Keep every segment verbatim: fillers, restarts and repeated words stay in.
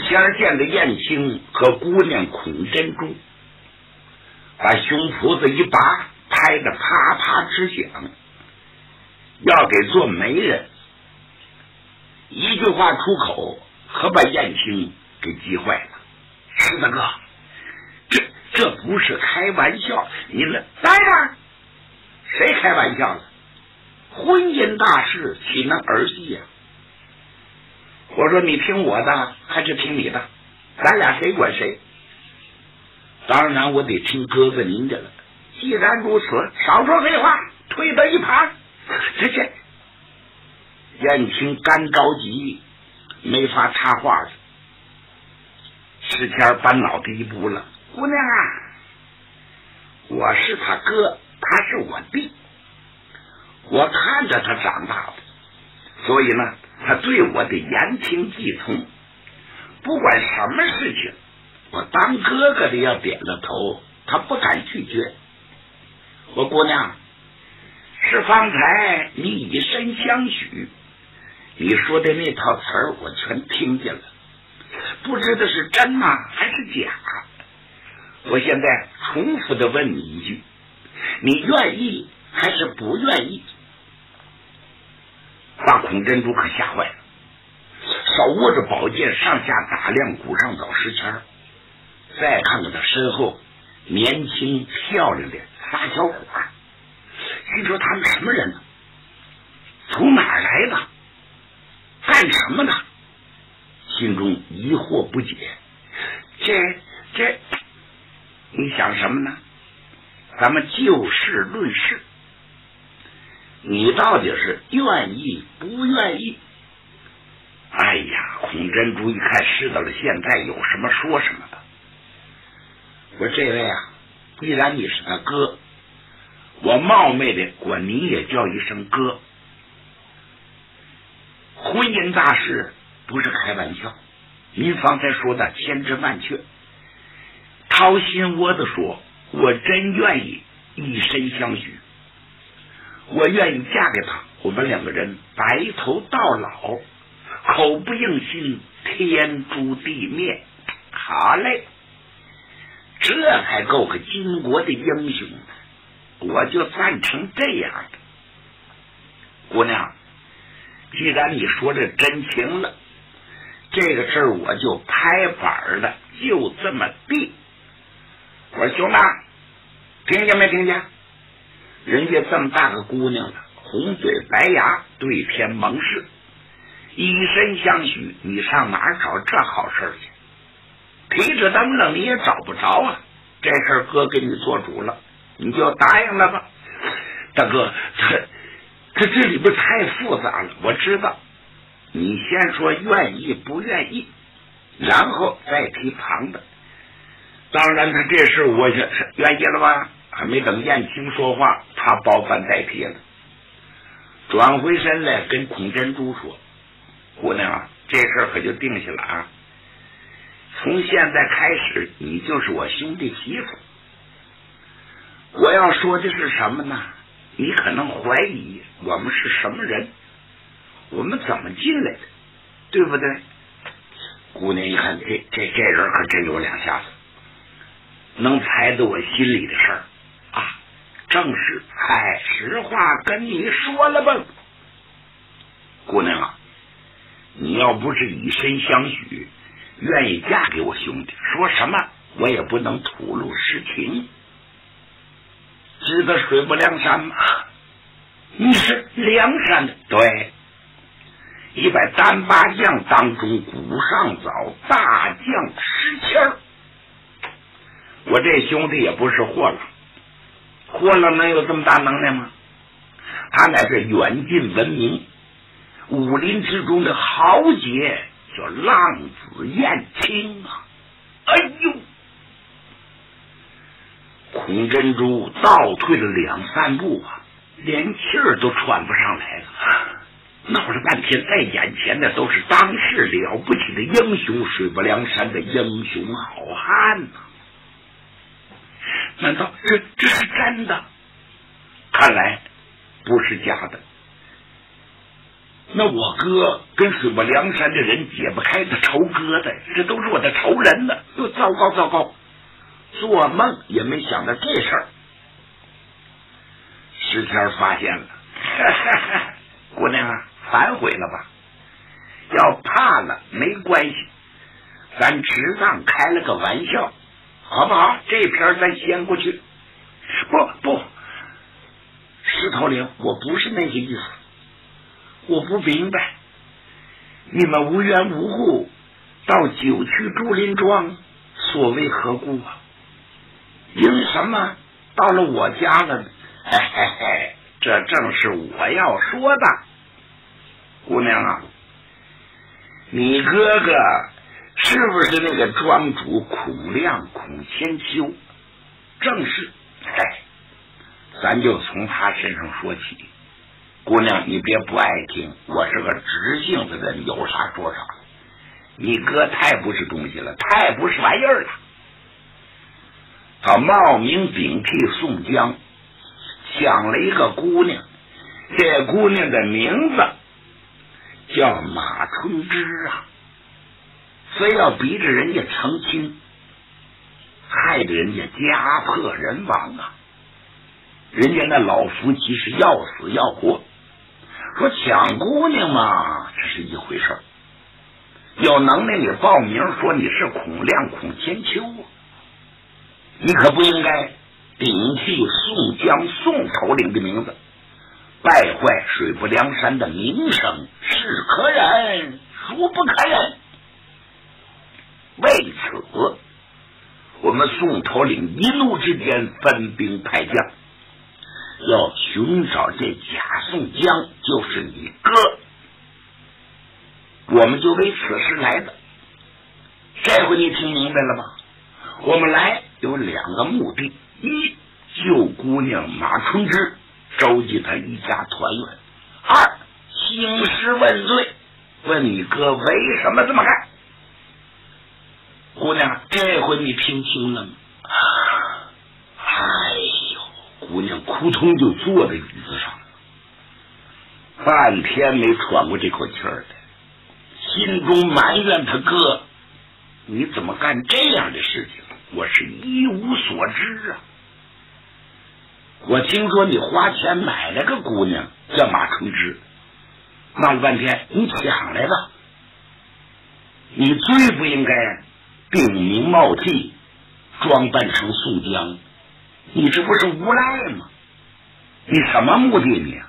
前见的燕青和姑娘孔珍珠，把胸脯子一拔，拍得啪啪直响，要给做媒人。一句话出口，可把燕青给急坏了。石大哥，这这不是开玩笑，你们来呀！谁开玩笑了？婚姻大事岂能儿戏呀、啊？我说你听我的还是听你的？咱俩谁管谁？当然我得听哥哥您的了。既然如此，少说废话，退到一旁。这这，燕青干着急，没法插话了。石谦搬脑袋一步了，姑娘啊，我是他哥，他是我弟，我看着他长大的，所以呢，他对我得言听计从。不管什么事情，我当哥哥的要点了头，他不敢拒绝。我姑娘，是方才你以身相许，你说的那套词儿我全听见了，不知道是真吗还是假？我现在重复的问你一句，你愿意还是不愿意？把孔珍珠可吓坏了，手握着宝剑上下打量古上早石谦，再看看他身后年轻漂亮的仨小伙，心说他们什么人呢？从哪儿来的？干什么呢？心中疑惑不解。这这，你想什么呢？咱们就事论事，你到底是愿意不愿意？哎呀，孔珍珠一看事到了现在，有什么说什么的。我这位啊，既然你是他哥，我冒昧的管你也叫一声哥。婚姻大事不是开玩笑，您方才说的千真万确。掏心窝子说，我真愿意一身相许，我愿意嫁给他，我们两个人白头到老，口不应心，天诛地灭。好嘞，这还够个巾帼的英雄，我就赞成这样的。姑娘，既然你说这真情了，这个事儿我就拍板了，就这么地。我说兄弟，听见没听见？人家这么大个姑娘了，红嘴白牙，对天盟誓，以身相许，你上哪儿找这好事去？提着灯笼你也找不着啊！这事儿哥给你做主了，你就答应了吧。大哥，这这这里边太复杂了，我知道。你先说愿意不愿意，然后再提旁的。当然他这事我也是愿意了吧，还没等燕青说话，他包办代替了，转回身来跟孔珍珠说，姑娘啊，这事儿可就定下了啊，从现在开始你就是我兄弟媳妇。我要说的是什么呢？你可能怀疑我们是什么人，我们怎么进来的，对不对？姑娘一看，这这这人可真有两下子，能猜得我心里的事儿啊！正是，哎，实话跟你说了吧，姑娘啊，你要不是以身相许，愿意嫁给我兄弟，说什么我也不能吐露实情。知道水泊梁山吗？你是梁山的？对，一百单八将当中，古上早大将石谦儿。我这兄弟也不是货郎，货郎能有这么大能耐吗？他乃是远近闻名，武林之中的豪杰，叫浪子燕青啊！哎呦！孔珍珠倒退了两三步啊，连气儿都喘不上来了。闹了半天，在眼前的都是当世了不起的英雄，水泊梁山的英雄好汉呐、啊！难道这这是真的？看来不是假的。 那我哥跟水泊梁山的人解不开的仇疙瘩，这都是我的仇人呢。哟，糟糕糟糕，做梦也没想到这事儿。石天发现了，哈哈哈，姑娘啊，反悔了吧？要怕了没关系，咱只当开了个玩笑，好不好？这篇咱先过去。不不，石头岭，我不是那个意思，我不明白，你们无缘无故到九曲竹林庄，所谓何故啊？因什么到了我家了呢？嘿嘿嘿，这正是我要说的。姑娘啊，你哥哥是不是那个庄主孔亮孔千秋？正是。哎，咱就从他身上说起。姑娘，你别不爱听，我是个直性子的人，有啥说啥。你哥太不是东西了，太不是玩意儿了。他冒名顶替宋江，抢了一个姑娘，这姑娘的名字叫马春芝啊，非要逼着人家成亲，害得人家家破人亡啊！人家那老夫妻是要死要活，说抢姑娘嘛，这是一回事，有能耐你报名说你是孔亮孔千秋啊，你可不应该顶替宋江宋头领的名字，败坏水泊梁山的名声，是可忍孰不可忍。为此我们宋头领一怒之间分兵派将，要寻找这假宋江就是你哥，我们就为此事来的。这回你听明白了吧？我们来有两个目的：一，救姑娘马春芝，周济他一家团圆；二，兴师问罪，问你哥为什么这么干。姑娘，这回你听清了吗？哎呦，姑娘扑通就坐在椅子上了，半天没喘过这口气儿来，心中埋怨他哥，你怎么干这样的事情？我是一无所知啊！我听说你花钱买了个姑娘叫马春芝，闹了半天你抢来了，你最不应该并名冒替，装扮成宋江，你这不是无赖吗？你什么目的你？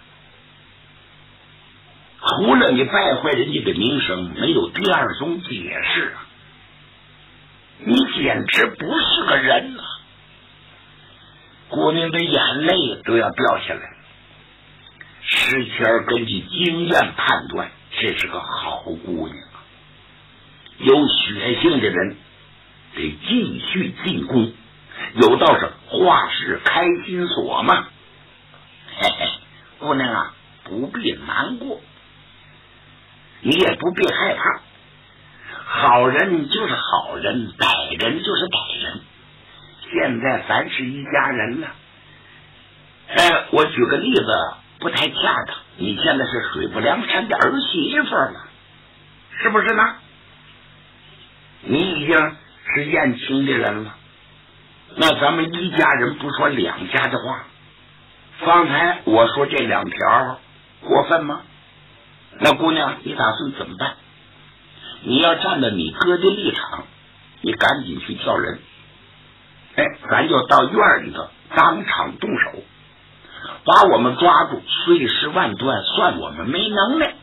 除了你败坏人家的名声，没有第二种解释啊！你简直不是个人啊！姑娘的眼泪都要掉下来了。石谦根据经验判断，这是个好姑娘啊！有血性的人得继续进攻，有道是画室开心锁嘛。嘿嘿，姑娘啊，不必难过，你也不必害怕。好人就是好人，歹人就是歹人。现在咱是一家人了。哎，我举个例子不太恰当，你现在是水泊梁山的儿媳妇了，是不是呢？你已经是燕青的人了，那咱们一家人不说两家的话。方才我说这两条过分吗？那姑娘，你打算怎么办？你要站在你哥的立场，你赶紧去叫人，哎，咱就到院里头当场动手，把我们抓住，碎尸万段，算我们没能耐。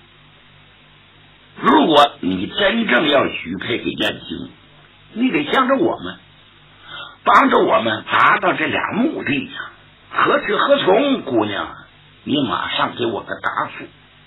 如果你真正要许配给燕青，你得向着我们，帮着我们达到这俩目的呀，何去何从？姑娘，你马上给我个答复。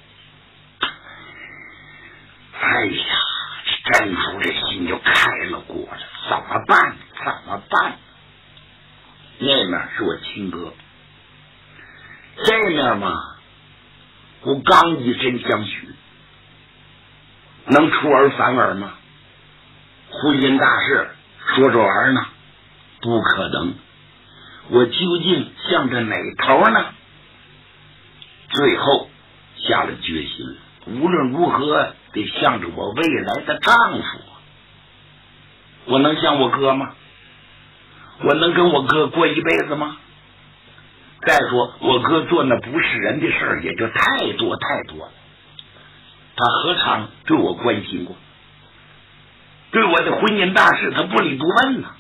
哎呀，这珍珠这心就开了锅了，怎么办？怎么办？那面是我亲哥，这面嘛，我刚一真相许，能出尔反尔吗？婚姻大事说着玩呢，不可能。我究竟向着哪头呢？最后下了决心了。 无论如何得向着我未来的丈夫。我能像我哥吗？我能跟我哥过一辈子吗？再说我哥做那不是人的事儿也就太多太多了，他何尝对我关心过？对我的婚姻大事他不理不问呢。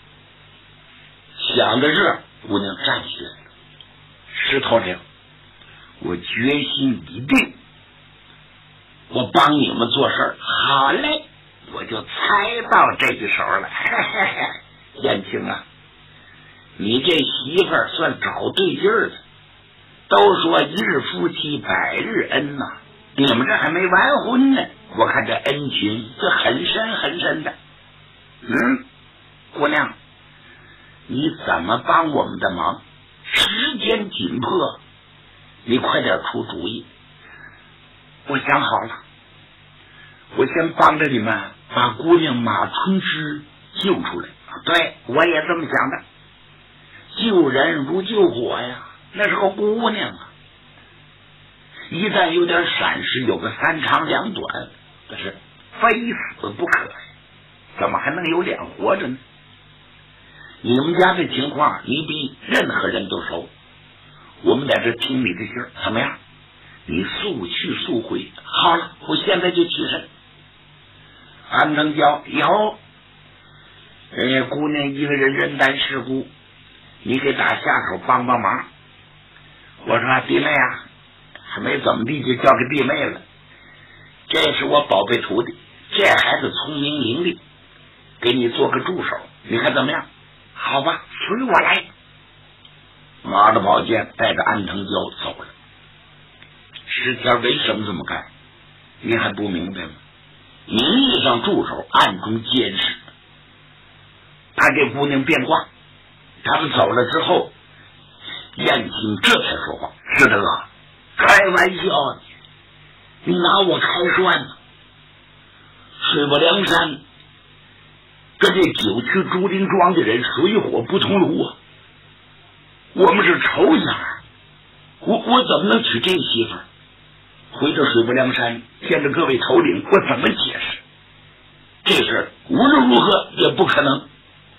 想着这，姑娘站起来了，石头领，我决心已定，我帮你们做事儿。好嘞，我就猜到这一手了。嘿嘿嘿，燕青啊，你这媳妇儿算找对劲儿了。都说一日夫妻百日恩呐、啊，你们这还没完婚呢，我看这恩情这很深很深的。嗯，姑娘，你怎么帮我们的忙？时间紧迫，你快点出主意。我想好了，我先帮着你们把姑娘马春枝救出来。对，我也这么想的。救人如救火呀，那是个姑娘啊，一旦有点闪失，有个三长两短，但是非死不可呀，怎么还能有脸活着呢？你们家的情况你比任何人都熟，我们在这听你的信儿，怎么样？你速去速回。好了，我现在就起身。安成娇有人家姑娘一个人人单势孤，你给打下手帮帮忙。我说弟妹啊，还没怎么地就交给弟妹了，这是我宝贝徒弟，这孩子聪明伶俐，给你做个助手，你看怎么样？好吧，随我来。拿着宝剑带着安成娇走了。石天为什么这么干？你还不明白吗？名义上助手，暗中监视，他给姑娘变卦。他们走了之后，燕青这才说话：是的啊，开玩笑，你拿我开涮呢？水泊梁山跟这九曲竹林庄的人水火不同炉啊，我们是仇家，我我怎么能娶这媳妇儿？回到水泊梁山见着各位头领，我怎么解释？这事无论如何也不可能。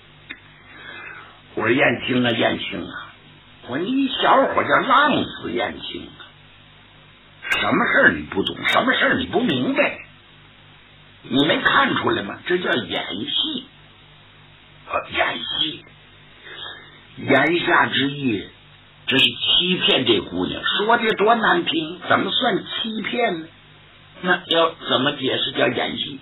我说燕青啊燕青啊，我说你小伙叫浪子燕青啊，什么事儿你不懂，什么事儿你不明白，你没看出来吗？这叫演戏啊，演戏，言下之意这是欺骗这姑娘，说的多难听，怎么算欺骗呢？那要怎么解释叫演戏？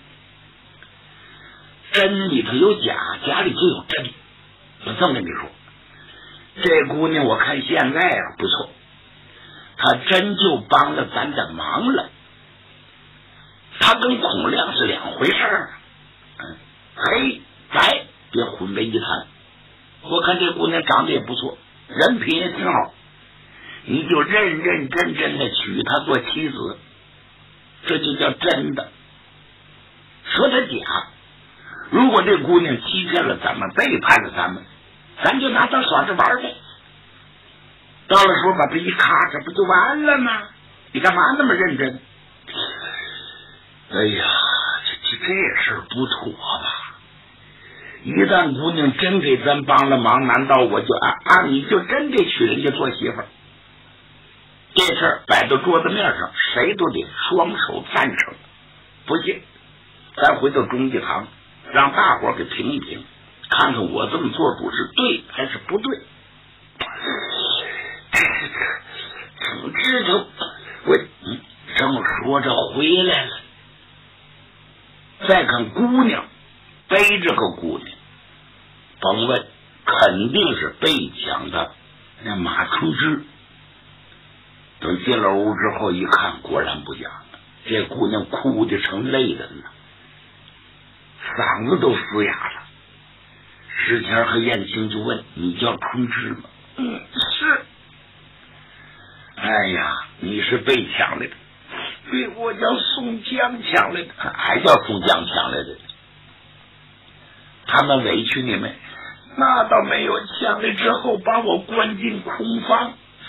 真里头有假，假里头有真。我这么跟你说，这姑娘我看现在啊不错，她真就帮了咱的忙了。她跟孔亮是两回事儿，嗯，黑白别混为一谈。我看这姑娘长得也不错，人品也挺好，你就认认真真的娶她做妻子，这就叫真的。说她假，如果这姑娘欺骗了咱们，背叛了咱们，咱就拿她耍着玩呗。到了时候把这一咔，这不就完了吗？你干嘛那么认真？哎呀，这这这事儿不妥吧？一旦姑娘真给咱帮了忙，难道我就啊啊你就真得娶人家做媳妇儿？这事儿摆到桌子面上，谁都得双手赞成。不信，咱回到忠义堂，让大伙儿给评一评，看看我这么做主是对还是不对。怎么知道我嗯正说着回来了，再看姑娘背着个姑娘，甭问，肯定是被抢的那马春枝。等进了屋之后一看，果然不假，这姑娘哭得成泪人了，嗓子都嘶哑了。石前和燕青就问：你叫春枝吗？嗯，是。哎呀，你是被抢来的。对，我叫宋江抢来的。还叫宋江抢来的？他们委屈你们？那倒没有，抢来之后把我关进空房，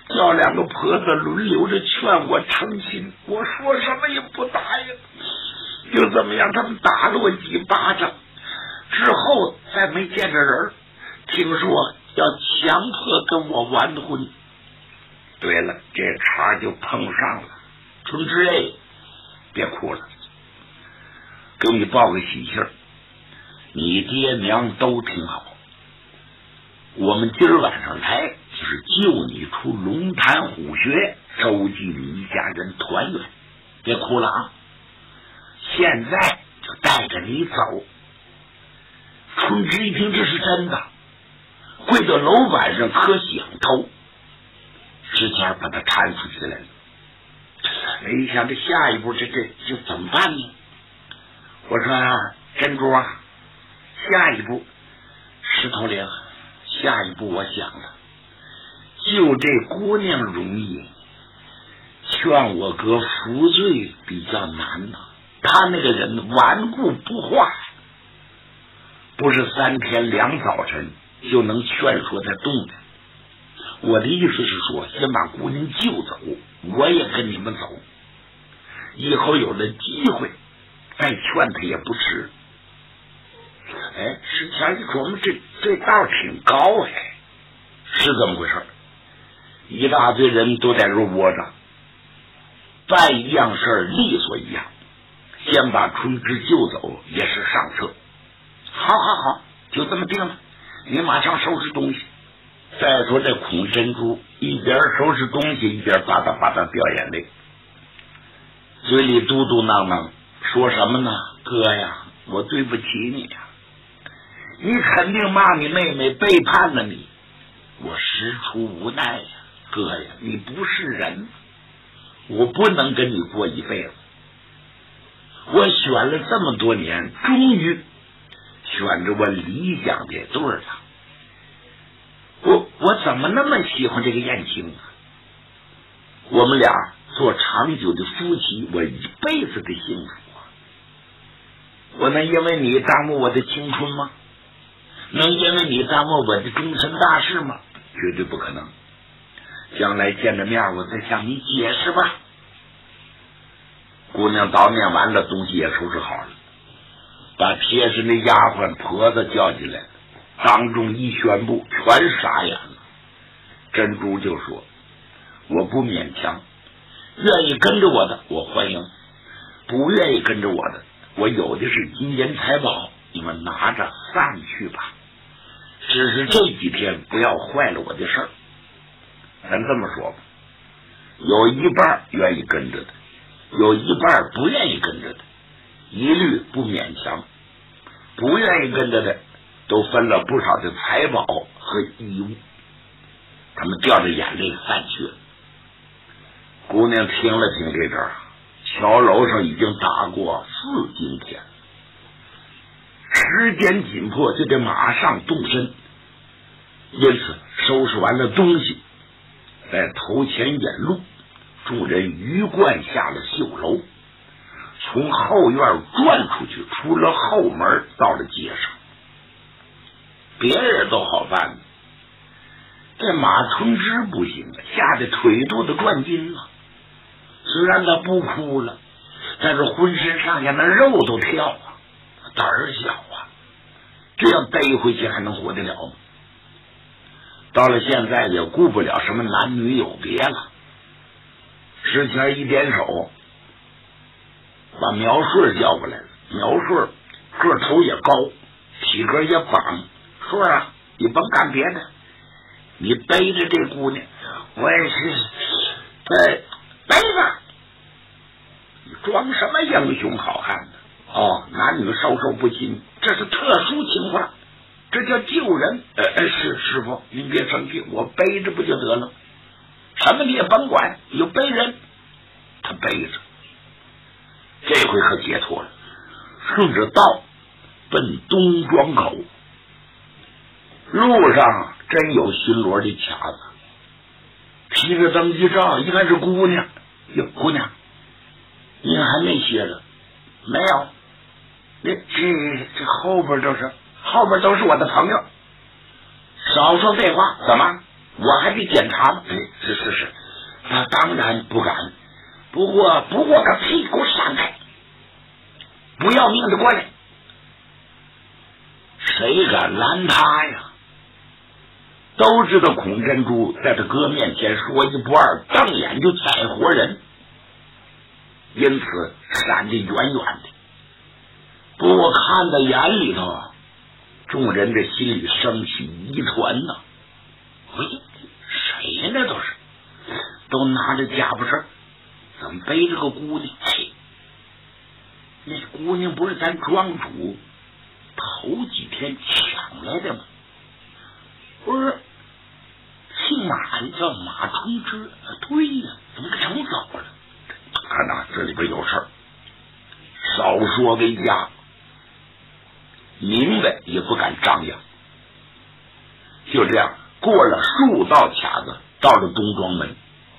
叫两个婆子轮流着劝我成亲，我说什么也不答应，就这么样，他们打了我几巴掌之后，再没见着人，听说要强迫跟我完婚。对了，这茬就碰上了。春枝哎，别哭了，给你报个喜信儿，你爹娘都挺好。我们今儿晚上来就是救你出龙潭虎穴，收集你一家人团圆。别哭了啊！现在就带着你走。春枝一听这是真的，跪到楼板上磕响头，之前把他搀出去来了。没想这下一步这这就怎么办呢？我说啊，珍珠啊，下一步石头灵，下一步我想了，救这姑娘容易，劝我哥服罪比较难呐、啊。他那个人顽固不化，不是三天两早晨就能劝说他动的。我的意思是说，先把姑娘救走，我也跟你们走，以后有了机会再劝他也不迟。哎，石强一琢磨，这这道挺高哎，是这么回事。一大堆人都在这窝着，办一样事儿利索一样，先把春枝救走也是上策。好好好，就这么定了，你马上收拾东西。再说这孔珍珠一边收拾东西一边吧嗒吧嗒掉眼泪，嘴里嘟嘟囔囔说什么呢？哥呀，我对不起你呀，你肯定骂你妹妹背叛了你，我实出无奈呀。哥呀，你不是人，我不能跟你过一辈子。我选了这么多年，终于选着我理想的对儿了。我我怎么那么喜欢这个燕青啊？我们俩做长久的夫妻，我一辈子的幸福啊！我能因为你耽误我的青春吗？能因为你耽误我的终身大事吗？绝对不可能。将来见着面，我再向你解释吧。姑娘悼念完了，东西也收拾好了，把贴身的丫鬟婆子叫进来，当众一宣布，全傻眼了。珍珠就说：“我不勉强，愿意跟着我的我欢迎，不愿意跟着我的，我有的是金银财宝，你们拿着散去吧。只是这几天不要坏了我的事儿。咱这么说吧，有一半愿意跟着的，有一半不愿意跟着的，一律不勉强。不愿意跟着的都分了不少的财宝和衣物，他们掉着眼泪散去了。姑娘听了听这阵儿，桥楼上已经打过四更天，时间紧迫，就得马上动身。因此收拾完了东西，在头前引路，众人鱼贯下了绣楼，从后院转出去，出了后门，到了街上。别人都好办，这马春枝不行了，吓得腿肚子转筋了。虽然他不哭了，但是浑身上下那肉都跳啊，胆儿小啊，这样逮回去还能活得了吗？到了现在也顾不了什么男女有别了。石前一点手，把苗顺叫过来了。苗顺个头也高，体格也绑。顺啊，你甭干别的，你背着这姑娘，我也是呃背着。你装什么英雄好汉呢？哦，男女授受不亲，这是特殊情况，这叫救人。呃呃，是师傅，您别生气，我背着不就得了？什么你也甭管，你就背人。他背着，这回可解脱了，顺着道奔东庄口。路上真有巡逻的卡子，提着灯一照，一看是姑娘。哟，姑娘，你还没歇着？没有，这这这后边都是后边都是我的朋友。少说废话，怎么？ 我还得检查吗？哎，是是是，他当然不敢。不过不过个屁股闪开，不要命的过来，谁敢拦他呀？都知道孔珍珠在他哥面前说一不二，瞪眼就宰活人，因此闪得远远的。不过看在眼里头，众人的心里升起疑团呐。喂，谁呢？都是都拿着家伙事，怎么背着个姑娘？嘿，那姑娘不是咱庄主头几天抢来的吗？不是姓马的叫马春之，对呀，怎么整走了？看呐，这里边有事儿，少说为佳，明白也不敢张扬。就这样过了数道卡子，到了东庄门。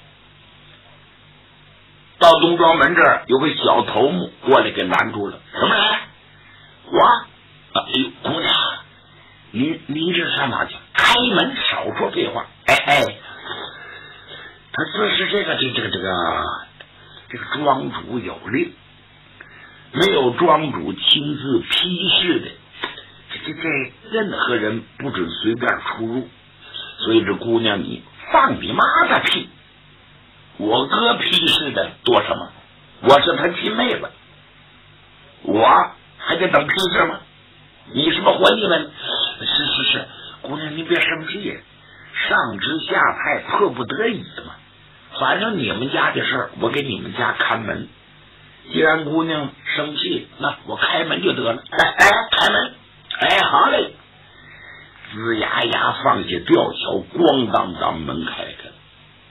到东庄门这儿，有个小头目过来给拦住了。什么人？我。哎呦，姑娘，您您这上哪去？开门，少说废话。哎哎，他这是这个这这个这个这个庄主有令，没有庄主亲自批示的，这这这任何人不准随便出入。所以这姑娘，你放你妈的屁！我哥批示的多什么？我是他亲妹子，我还得等批示吗？你是不是活腻歪？是是是，姑娘您别生气，上知下派迫不得已嘛。反正你们家的事儿，我给你们家看门。既然姑娘生气，那我开门就得了。哎哎，开门！哎，好嘞！吱呀呀放下吊桥，咣当当门开开了。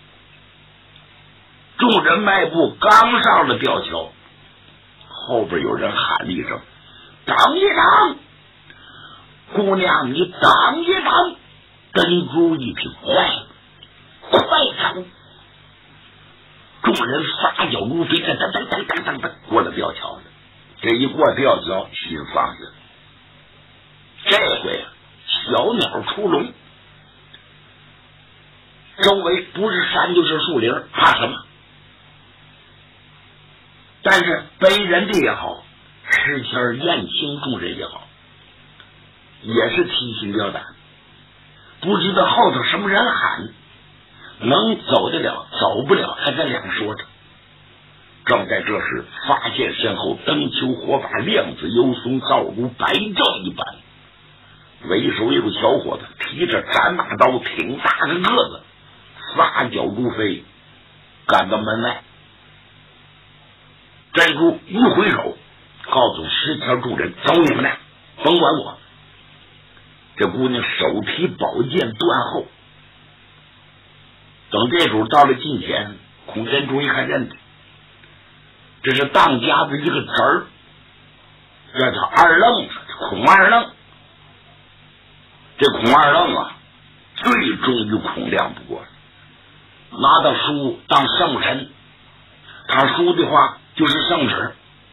众人迈步刚上了吊桥，后边有人喊了一声：“等一等！”姑娘，你等一等！珍珠一听，坏，快走！众人发脚如飞，噔噔噔噔噔噔噔过了吊桥了。这一过吊桥，心放下了。这回啊，小鸟出笼，周围不是山就是树林，怕什么？但是背人的也好，石谦燕青众人也好，也是提心吊胆，不知道后头什么人喊，能走得了走不了还在两说着。正在这时，发现身后灯球火把，亮子幽松，照如白昼一般。为首有个小伙子提着斩马刀，挺大个个子，撒脚如飞，赶到门外。珍珠一回手，告诉石桥众人：“走你们的，甭管我。”这姑娘手提宝剑断后。等这主到了近前，孔珍珠一看认得，这是当家的一个侄儿，这叫二愣子，孔二愣。这孔二愣啊，最忠于孔亮不过了，拿到书当圣臣，他书的话就是圣旨。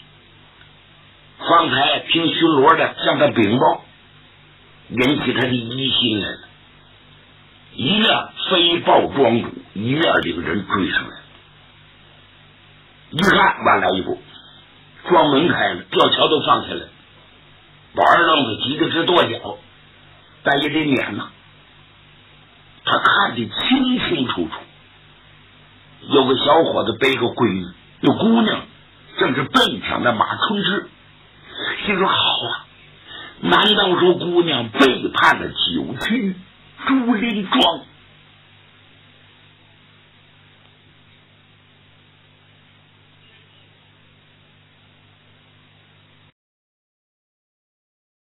方才听巡逻的向他禀报，引起他的疑心来了，一面飞报庄主，一面领人追上来。一看晚了一步，庄门开了，吊桥都放下来，把二愣子急得直跺脚，但也得撵呐。他看得清清楚楚，有个小伙子背个闺女，有姑娘正是奔抢的马春之。心说好啊，难道说姑娘背叛了九曲竹林庄？